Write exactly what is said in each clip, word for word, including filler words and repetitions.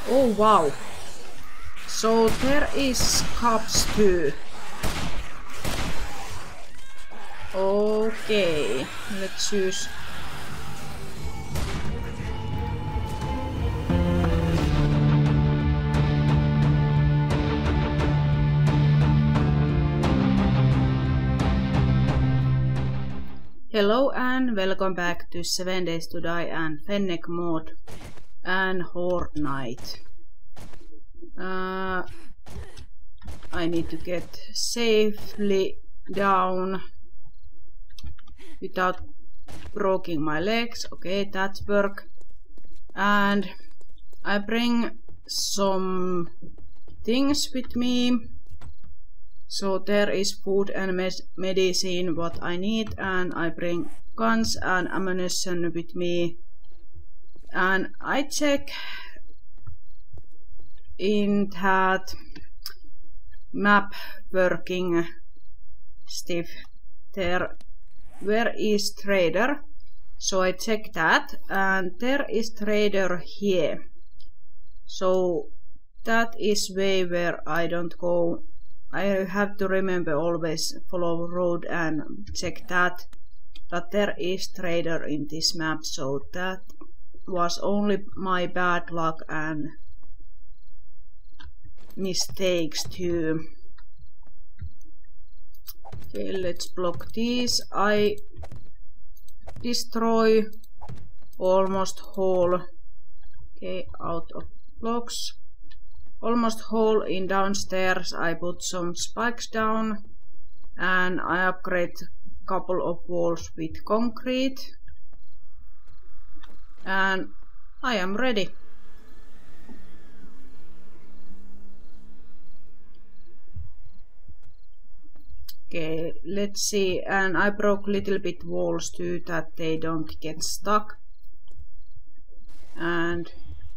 Oh wow. So there is cups too. Okay, let's choose. Hello and welcome back to seven Days to Die and Fennec mod and Horde Night. Uh, I need to get safely down without breaking my legs. Okay, that works. And I bring some things with me. So there is food and med medicine what I need, and I bring guns and ammunition with me. And I check in that map working stuff there. Where is trader? So I check that, and there is trader here. So that is way where I don't go. I have to remember always follow road and check that. But there is trader in this map, so that was only my bad luck and mistakes too. Okay, let's block these. I destroy almost whole. Okay, out of blocks. Almost whole in downstairs. I put some spikes down and I upgrade couple of walls with concrete. And I am ready. Okay, let's see. And I broke little bit walls too, that they don't get stuck. And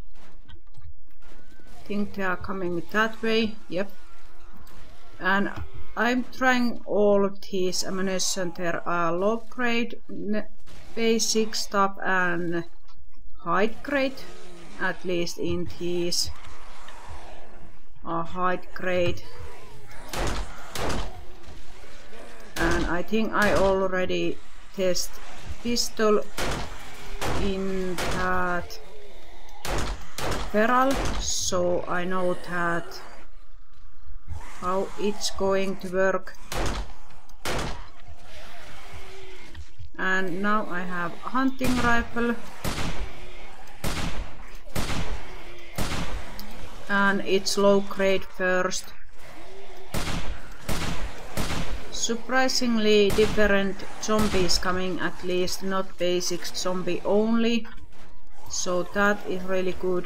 I think they are coming that way. Yep. And I'm trying all of these ammunition. There are low grade, basic stuff and high grade. At least in these are high grade. And I think I already test pistol in that barrel, so I know that how it's going to work. And now I have a hunting rifle. And it's low grade first. Surprisingly different zombies coming, at least not basic zombie only. So that is really good.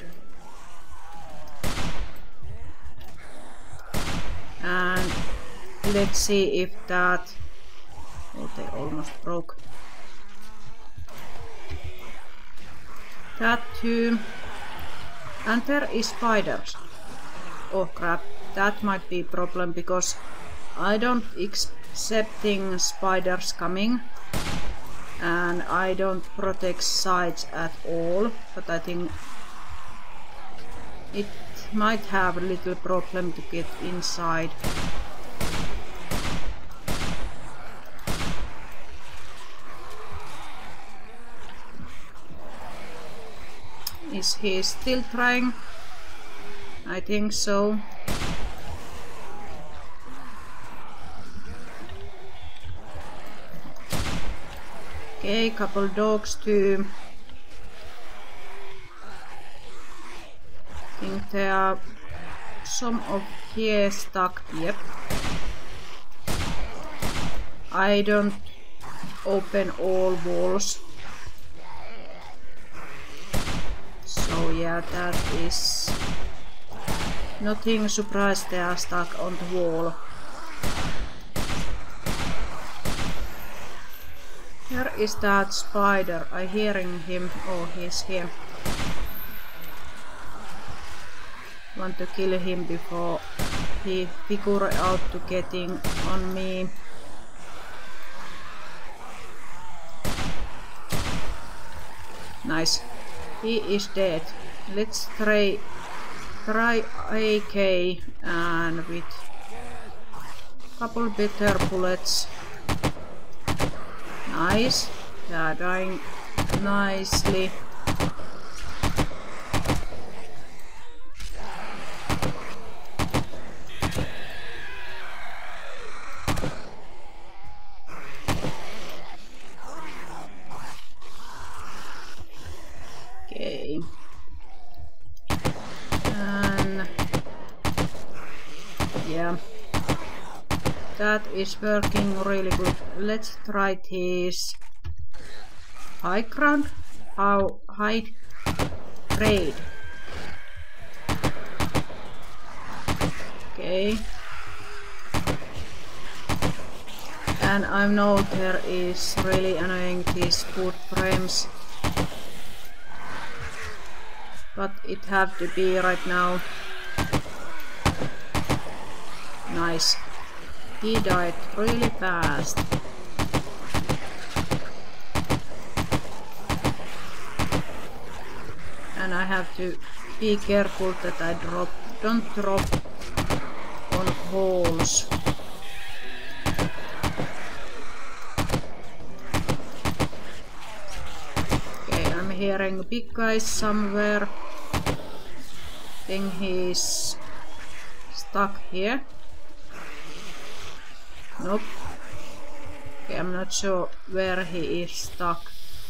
And let's see if that... Oh, they almost broke. That too. And there is spiders. Oh crap, that might be a problem because I don't accepting spiders coming. And I don't protect sides at all, but I think it might have a little problem to get inside. Is he still trying? I think so. Okay, couple dogs too. I think there are some of here stuck. Yep. I don't open all walls. So yeah, that is nothing surprised they are stuck on the wall. Where is that spider? I hearing him. Oh, he's here. Want to kill him before he figure out to getting on me. Nice. He is dead. Let's try try A K and with couple better bullets. Nice. They are dying nicely. Okay. And yeah, that is working really good. Let's try this high ground. How high grade. Okay. And I know there is really annoying these food frames, but it have to be right now. Nice. He died really fast. And I have to be careful that I drop, don't drop on holes. Okay, I'm hearing big guys somewhere. I think he's stuck here. Nope. Okay, I'm not sure where he is stuck.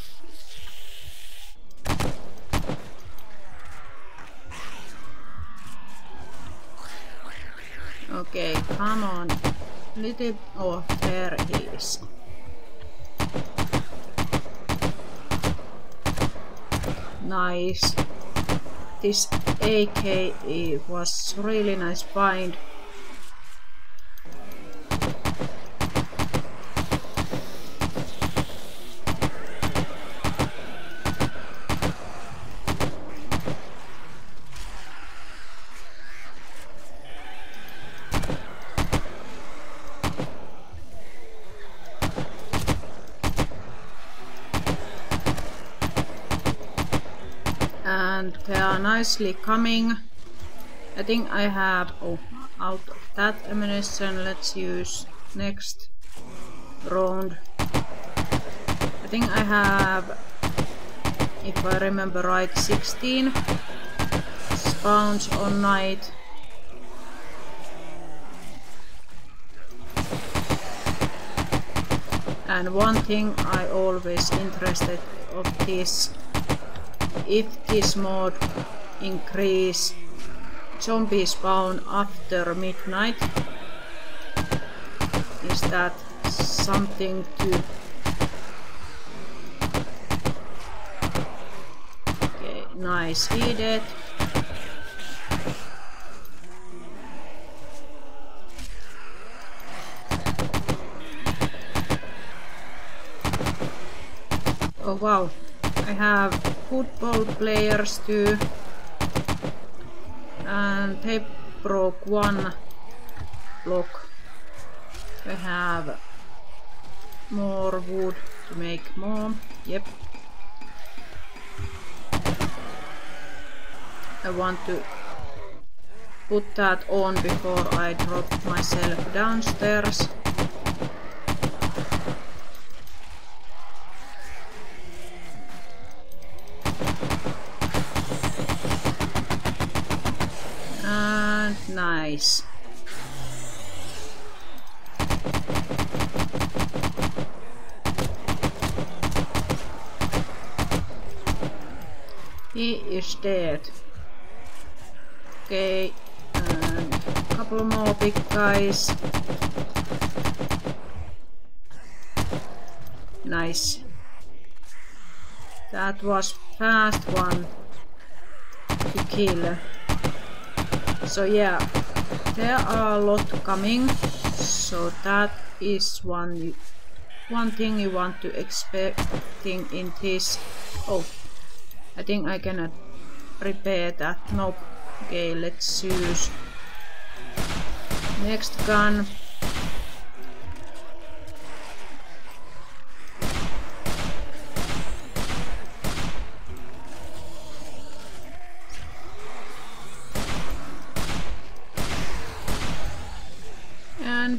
Okay, come on. Little. Oh, there he is. Nice. This A K was really nice find. And they are nicely coming. I think I have, oh, out of that ammunition, let's use next round. I think I have, if I remember right, sixteen spawns on night. And one thing I always interested of this, if this mod increase zombie spawn after midnight, is that something to... Okay, nice, he dead. Oh wow, I have football players too, and they broke one block. We have more wood to make more. Yep. I want to put that on before I drop myself downstairs. Nice. He is dead. Okay, and a couple more big guys. Nice. That was fast one to kill. So yeah, there are a lot coming, so that is one one thing you want to expecting in this. Oh, I think I cannot repair that. Nope. Okay, let's use next gun.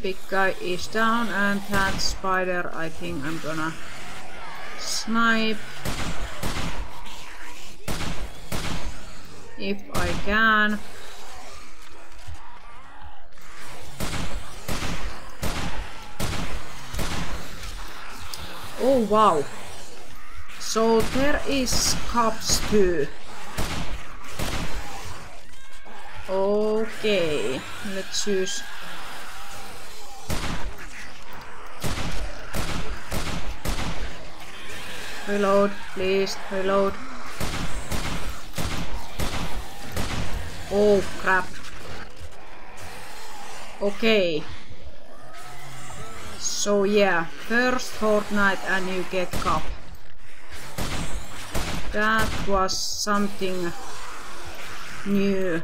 big guy is down, and that spider I think I'm gonna snipe if I can. Oh wow! So there is cops too. Okay, let's use reload, please reload. Oh crap. Okay. So yeah, first Fortnite and you get cup. That was something new.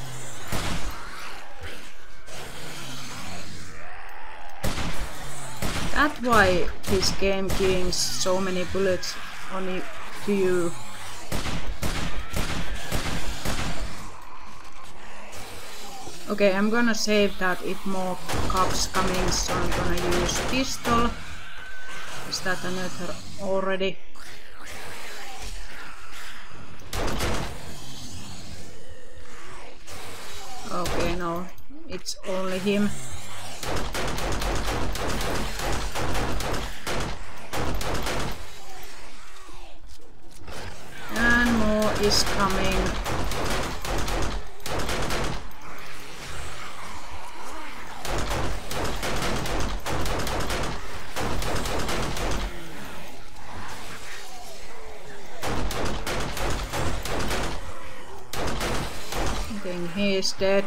That's why this game giving so many bullets on you, to you. Okay, I'm gonna save that if more cops coming, so I'm gonna use pistol. Is that another already? Okay, no, it's only him. And more is coming. I think he is dead.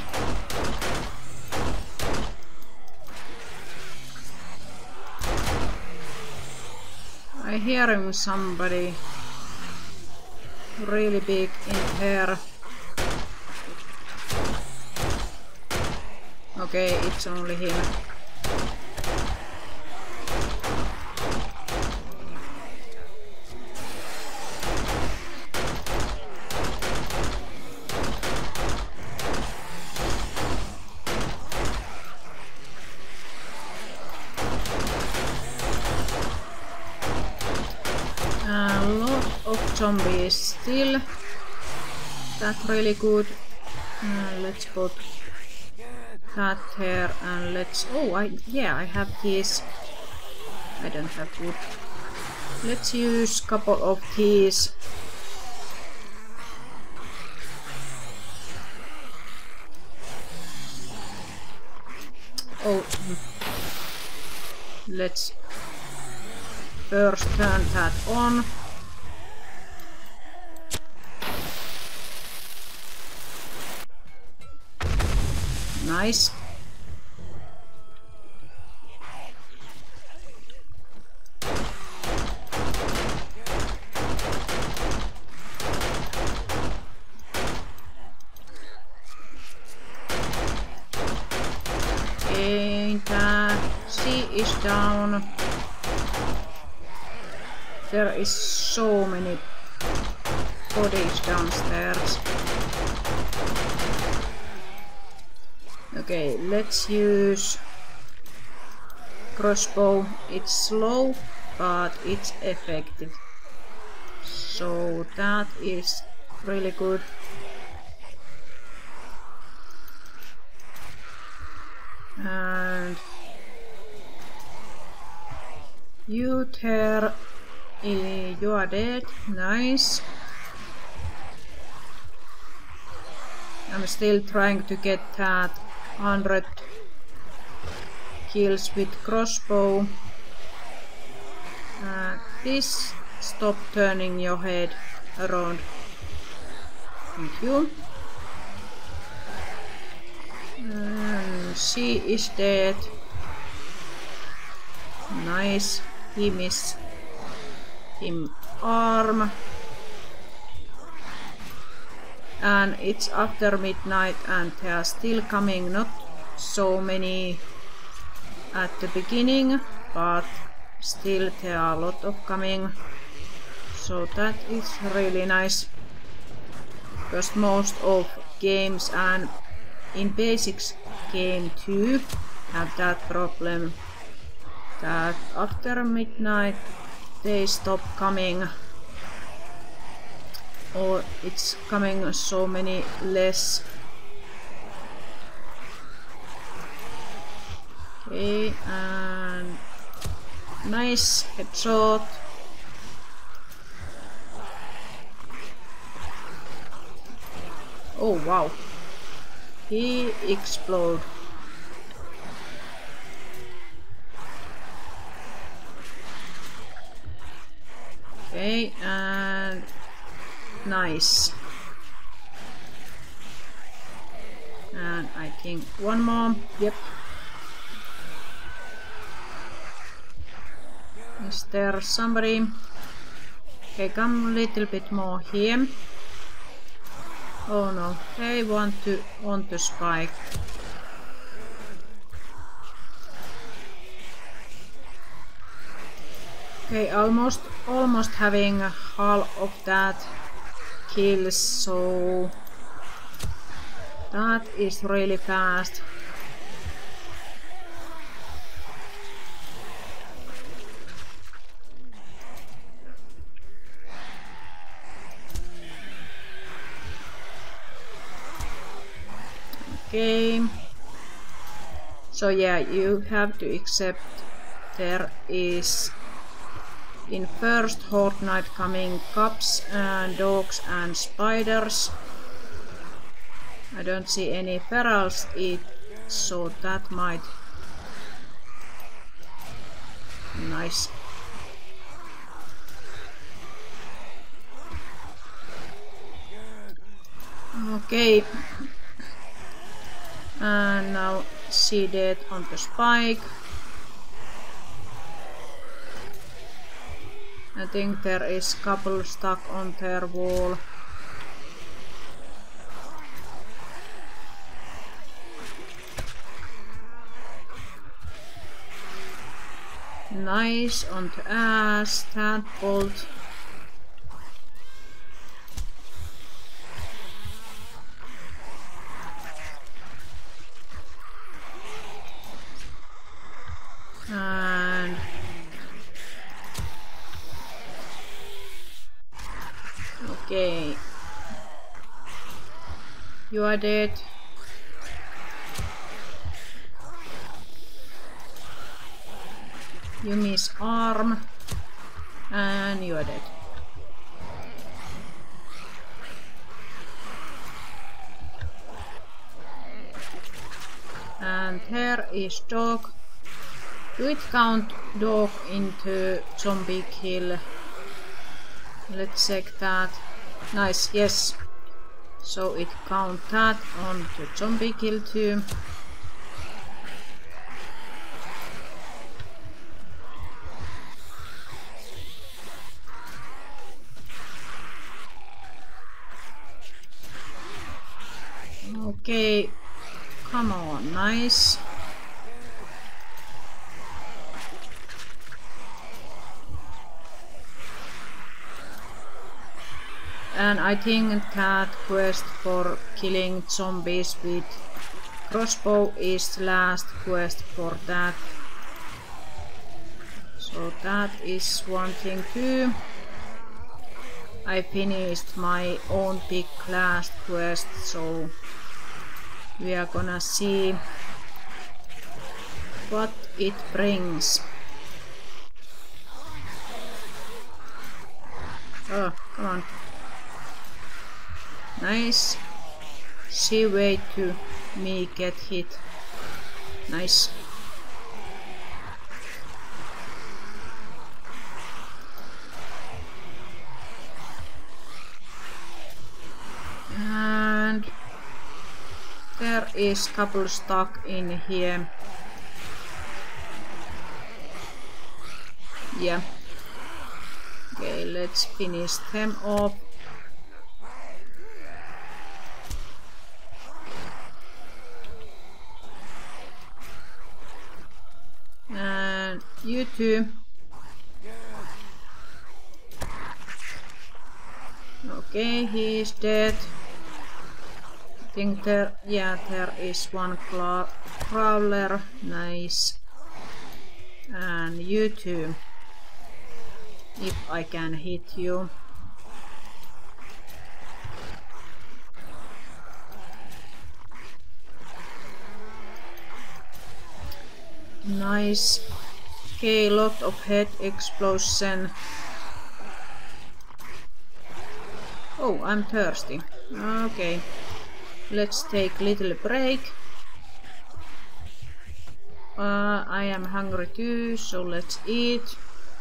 I hear him somebody really big in here. Okay, it's only him. A lot of zombies still. That's really good. Uh, let's put that here and let's. Oh, I yeah, I have these. I don't have wood. Let's use couple of these. Oh, let's first turn that on. Nice. Ain't that she is down. There is so many bodies downstairs. Okay, let's use crossbow. It's slow, but it's effective. So that is really good. And you there, uh, you are dead. Nice. I'm still trying to get that one hundred kills with crossbow. Uh, please stop turning your head around. Thank you. And she is dead. Nice. He missed him arm. And it's after midnight and they are still coming, not so many at the beginning, but still there are a lot of coming. So that is really nice, because most of games and in basics game two have that problem that after midnight they stop coming, or it's coming so many less. Okay, and nice headshot. Oh wow, he exploded. Okay, and nice. And I think one more. Yep. Is there somebody? Okay, come a little bit more here. Oh no, they want to want to spike. Okay, almost almost having half of that kills, so that is really fast. Okay, so yeah, you have to accept there is in first Horde Night coming cops and dogs and spiders. I don't see any ferals eat, so that might nice. Okay. And now see dead on the spike. I think there is couple stuck on their wall. Nice on the ass, tadpole. And okay, you are dead. You miss arm, and you are dead. And here is dog. Do it count dog into zombie kill? Let's check that. Nice, yes. So it count that on the zombie kill too. Okay, come on, nice. And I think that quest for killing zombies with crossbow is the last quest for that. So that is one thing too. I finished my own big last quest, so we are gonna see what it brings. Oh, come on. Nice. She wait to me get hit. Nice. And there is couple stuck in here. Yeah. Okay, let's finish them off. And you too. Okay, he is dead. think there, yeah, there is one crawler. Nice. And you too. If I can hit you. Nice. Okay, lot of head explosion. Oh, I'm thirsty. Okay. Let's take a little break. Uh, I am hungry too, so let's eat.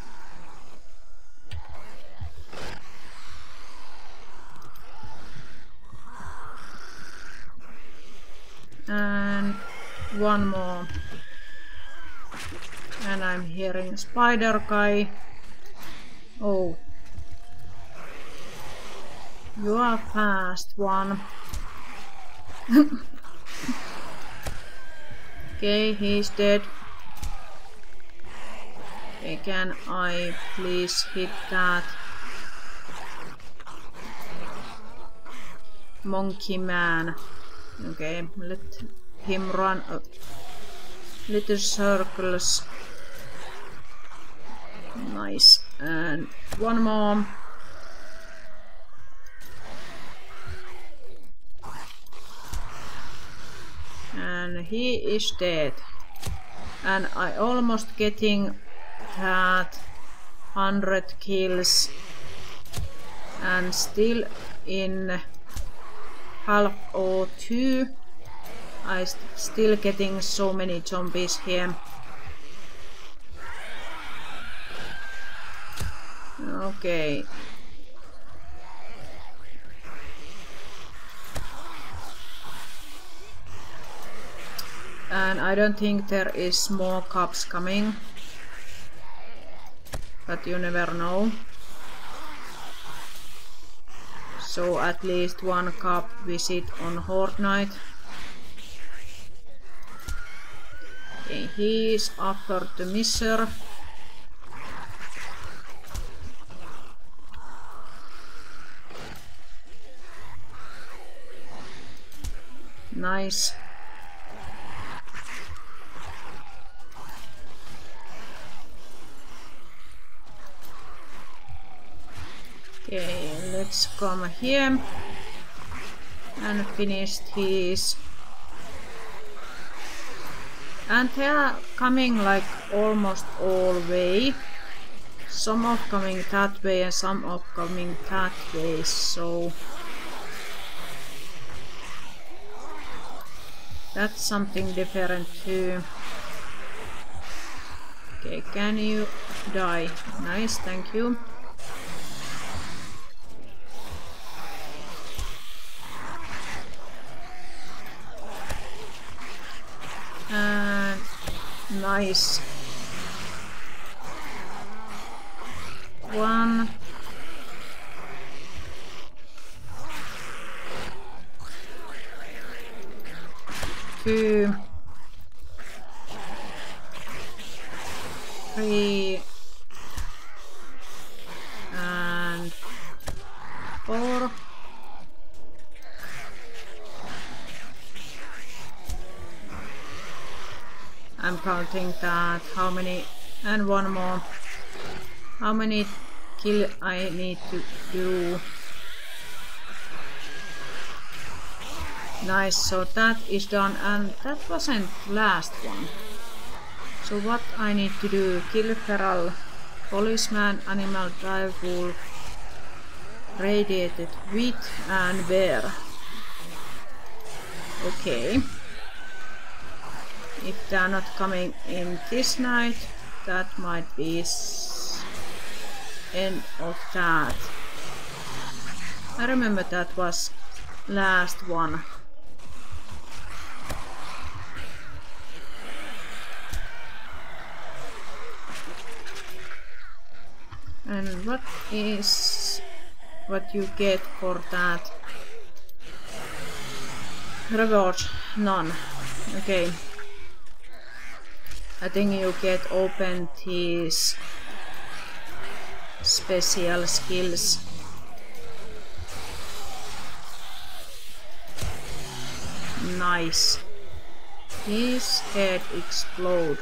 And one more. And I'm hearing spider guy. Oh. You are fast one. Okay, he's dead. Okay, can I please hit that monkey man? Okay, let him run a little circles. Nice. And one more. And he is dead. And I almost getting that hundred kills. And still in half or two. I st still getting so many zombies here. Okay. And I don't think there is more cups coming. But you never know. So at least one cup visit on Horde Night. Okay, he is after the miser. Nice. Okay, let's come here and finish his. And they are coming like almost all way. Some are coming that way and some are coming that way, so that's something different too. Okay, can you die? Nice, thank you. And nice. One. Two. Three. And four. I'm counting that, how many, and one more. How many kill I need to do? Nice, so that is done, and that wasn't last one. So what I need to do? Kill feral policeman, animal drive wolf, radiated wheat, and bear. Okay. If they are not coming in this night, that might be end of that. I remember that was last one. And what is what you get for that? Reward? None. Okay. I think you get open these special skills. Nice. His head explode.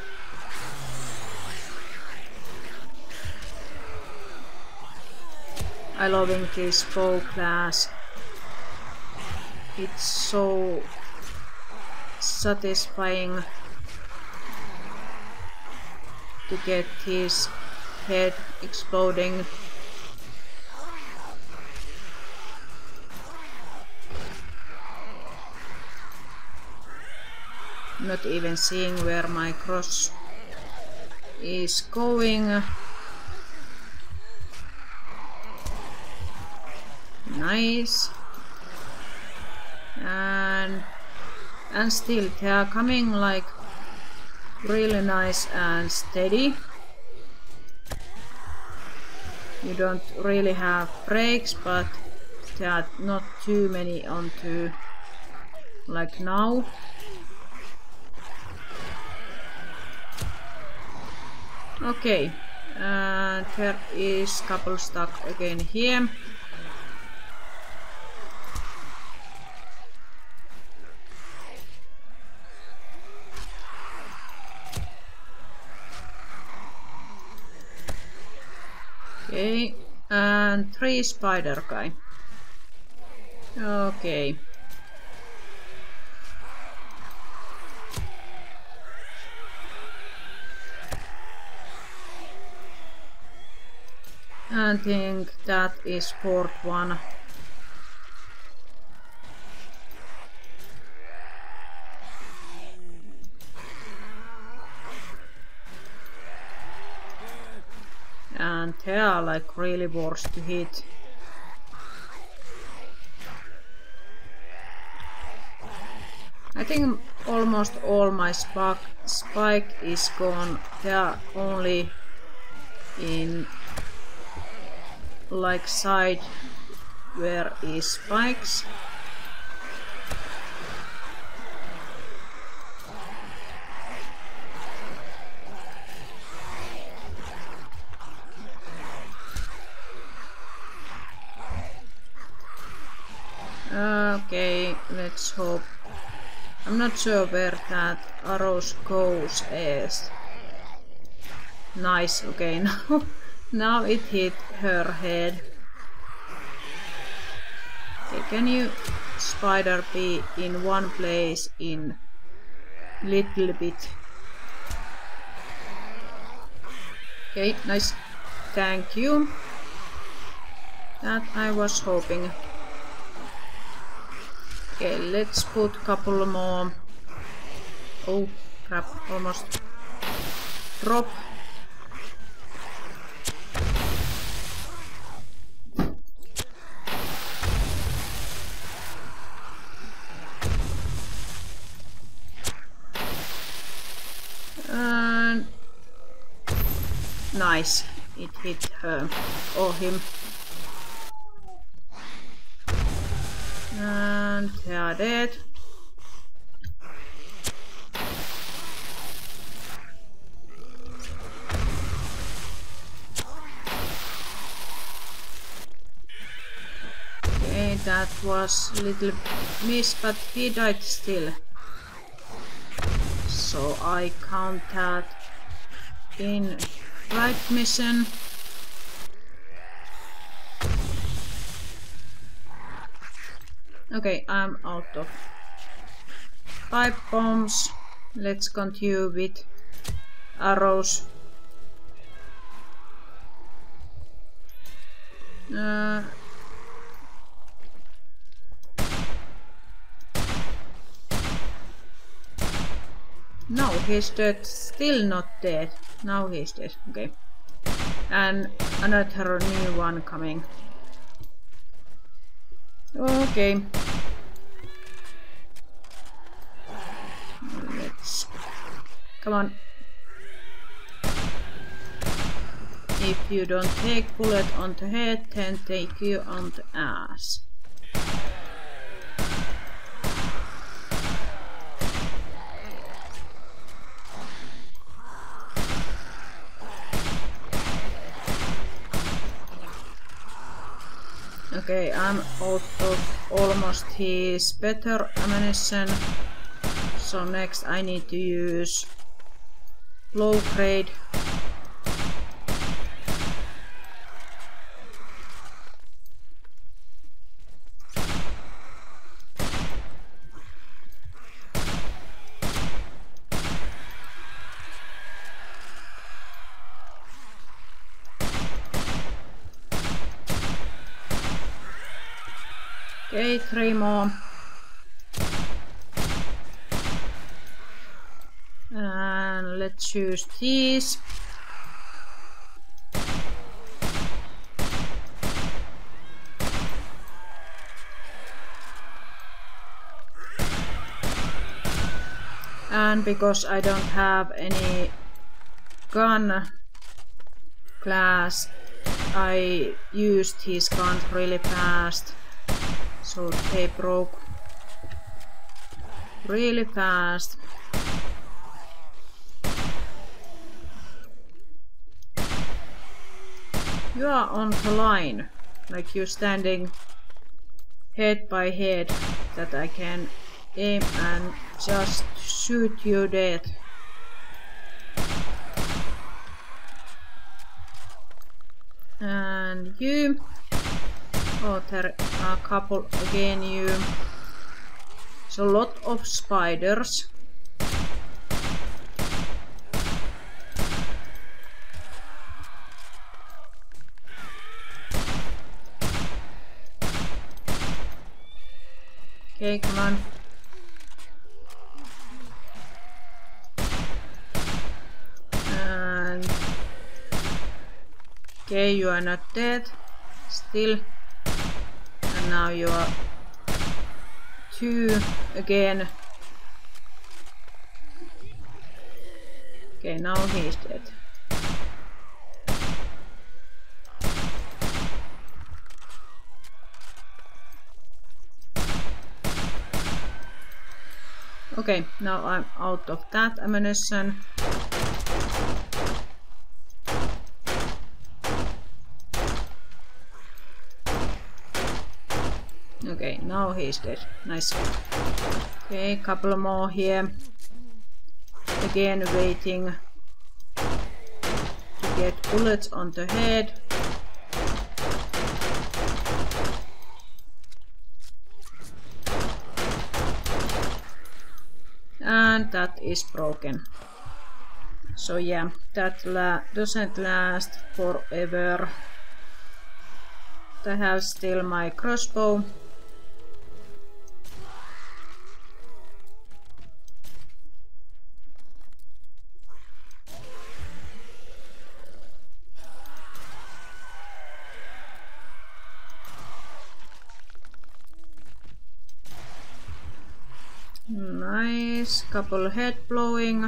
I loving this bow class. It's so satisfying to get his head exploding. Not even seeing where my cross is going. Nice. And and still they are coming like really nice and steady. You don't really have breaks, but there are not too many onto like now. Okay, uh, there is couple stuck again here. Okay, and three spider guy. Okay. I think that is fourth one. And they are like really worse to hit. I think almost all my spark, spike is gone. They are only in like side where is spikes. Okay, let's hope. I'm not sure where that arrows goes as. Nice, okay, now, now it hit her head. Okay, can you spider be in one place in little bit? Okay, nice. Thank you. That I was hoping. Okay, let's put a couple more. Oh crap, almost drop. And nice, it hit her or him. And they are dead. Okay, that was a little miss, but he died still. So I count that in right mission. Okay, I'm out of pipe bombs. Let's continue with arrows. Uh, no, he's dead. Still not dead. Now he's dead. Okay. And another new one coming. Okay. Let's... Come on. If you don't take bullet on the head, then take you on the ass. Okay, I'm out of almost his better ammunition. So next I need to use low grade. Okay, three more. And let's use these. And because I don't have any gun class, I used his gun really fast. So they broke really fast. You are on the line, like you're standing head by head, that I can aim and just shoot you dead. And you. Oh, there are a couple again, you. So a lot of spiders. Okay, come on. And okay, you are not dead still. And now you are two again. Okay, now he's dead. Okay, now I'm out of that ammunition. Okay, now he's dead. Nice. Okay, couple more here. Again, waiting to get bullets on the head. And that is broken. So yeah, that la doesn't last forever. I have still my crossbow. Nice, couple head blowing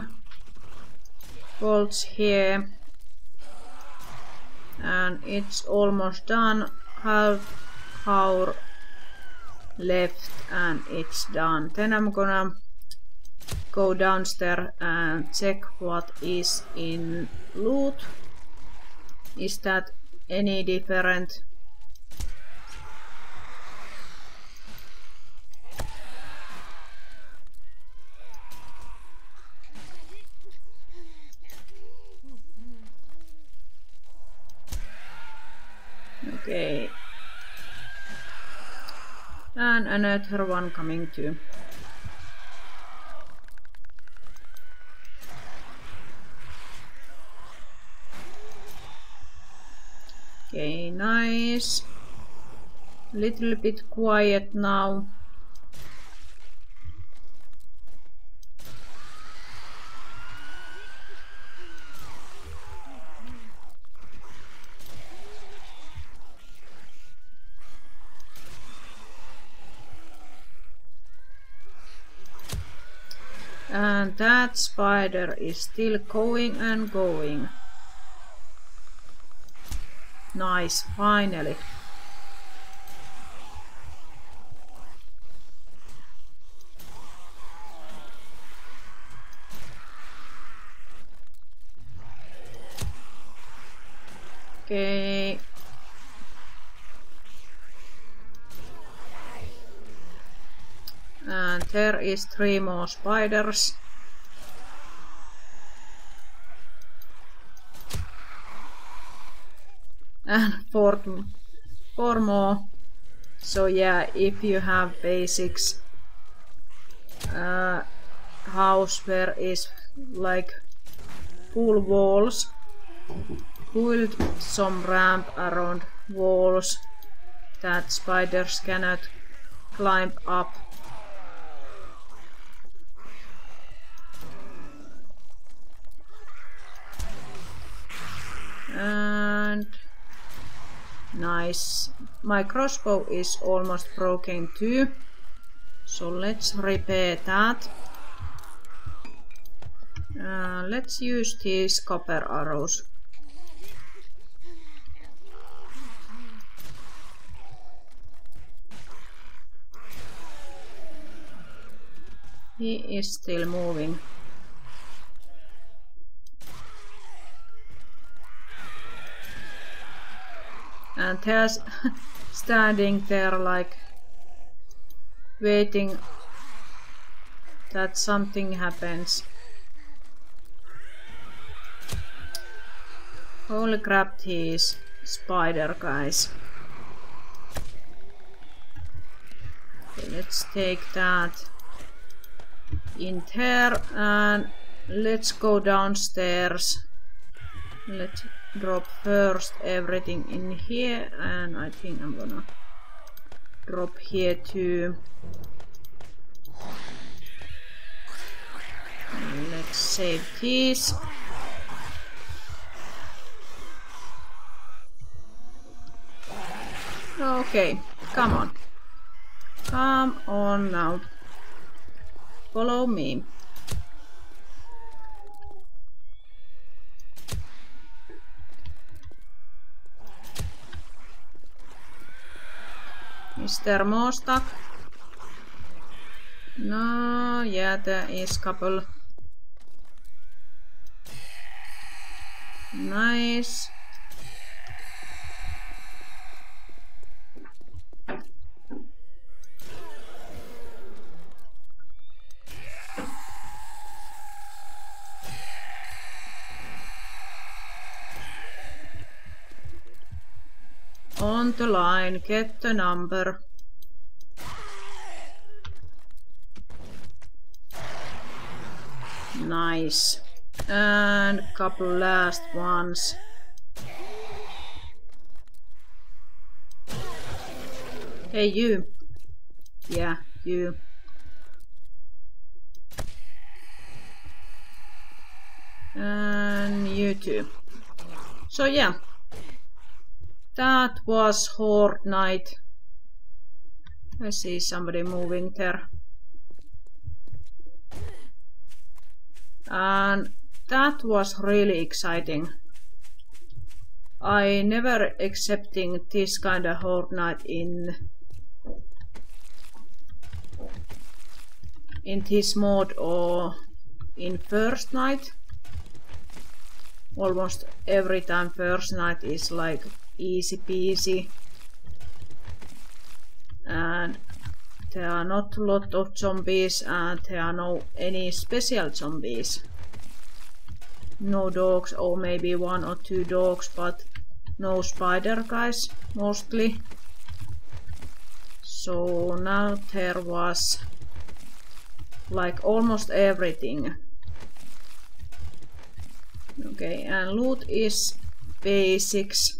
bolts here, and it's almost done. Half hour left and it's done. Then I'm gonna go downstairs and check what is in loot. Is that any different? Okay. And another one coming too. Okay, nice. Little bit quiet now. And that spider is still going and going. Nice, finally. Okay. And there is three more spiders. And four, four more. So yeah, if you have basics uh, house where is like full walls, build some ramp around walls that spiders cannot climb up. And nice. My crossbow is almost broken too, so let's repair that. Uh, let's use these copper arrows. He is still moving. And there's standing there like waiting that something happens. Holy crap, these spider guys. Okay, let's take that in there and let's go downstairs. Let's drop first everything in here, and I think I'm gonna drop here too. And let's save these. Okay, come on. Come on now. Follow me. Is there more stuff? No, yeah, there is couple. Nice. On the line, get the number. Nice. And couple last ones. Hey you. Yeah, you. And you too. So yeah. That was Horde Night. I see somebody moving there. And that was really exciting. I never accepting this kind of Horde Night in in this mode or in first night. Almost every time first night is like easy peasy, and there are not a lot of zombies and there are no any special zombies. No dogs, or maybe one or two dogs, but no spider guys mostly. So now there was like almost everything. Okay, and loot is basics.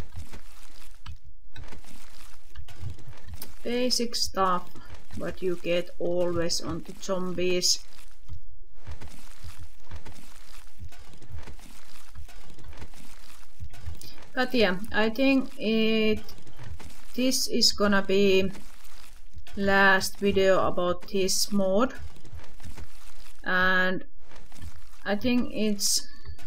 Basic stuff, what you get always on the zombies. But yeah, I think it this is gonna be last video about this mod, and I think it's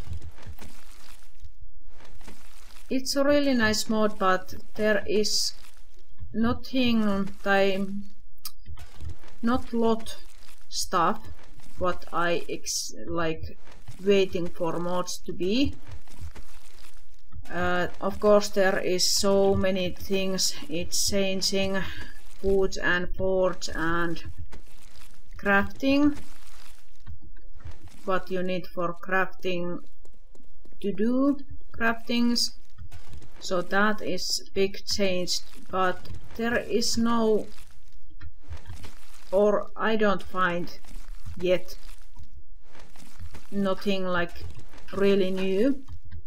it's a really nice mod, but there is nothing time, not lot stuff what I ex like waiting for mods to be. Uh, of course there is so many things it's changing, foods and forts and crafting, what you need for crafting to do craftings. So that is big change, but there is no, or I don't find yet, nothing like really new.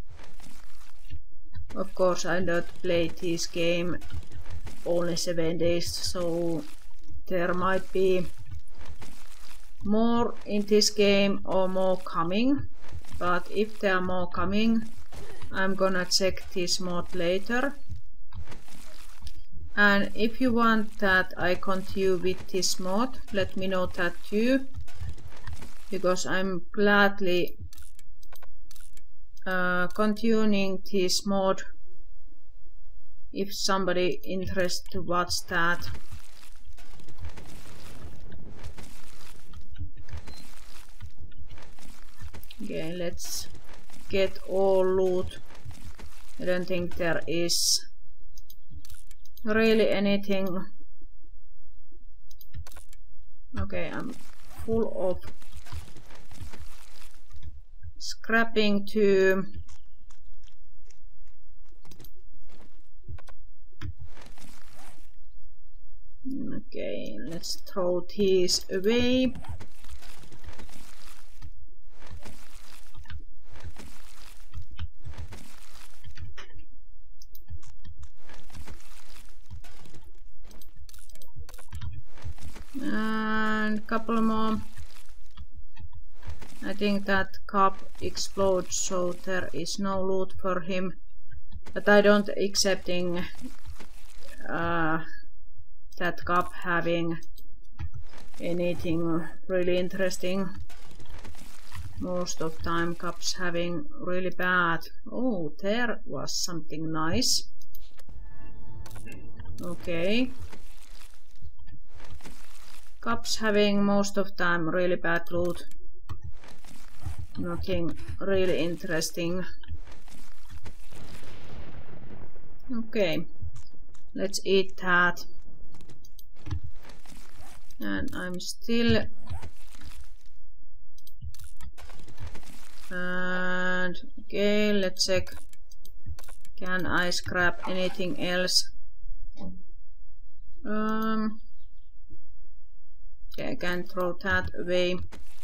Of course, I don't play this game only seven days, so there might be more in this game or more coming. But if there are more coming, I'm gonna check this mod later. And if you want that I continue with this mod, let me know that too, because I'm gladly uh, continuing this mod if somebody interested to watch that. Okay, let's get all loot. I don't think there is really anything. Okay, I'm full of scrapping too. Okay, let's throw these away. And couple more. I think that cup explodes, so there is no loot for him. But I don't accepting uh, that cup having anything really interesting. Most of time cups having really bad. Oh, there was something nice. Okay. Cups having most of time really bad loot. Nothing really interesting. Okay, let's eat that. And I'm still... And okay, let's check. Can I scrap anything else? Um... Okay, I can throw that away.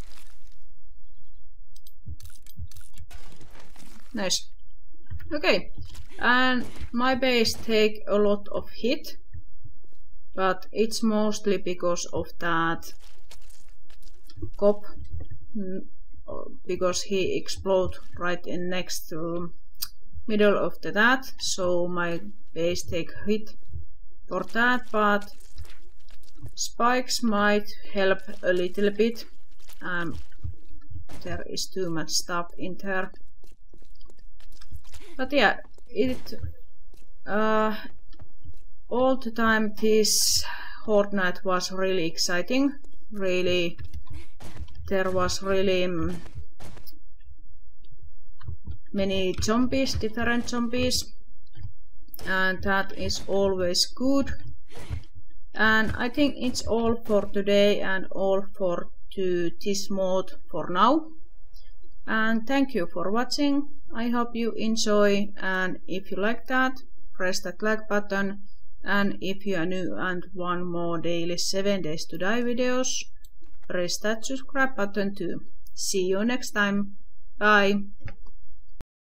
Nice. Okay, and my base take a lot of hit, but it's mostly because of that cop, because he explode right in next to middle of the that, so my base take hit for that, but spikes might help a little bit. Um, there is too much stuff in there. But yeah, it uh, all the time this Horde Night was really exciting. Really, there was really um, many zombies, different zombies, and that is always good. And I think it's all for today and all for to this mod for now. And thank you for watching. I hope you enjoy, and if you like that, press that like button, and if you are new and want more daily seven days to die videos, press that subscribe button too. See you next time. Bye.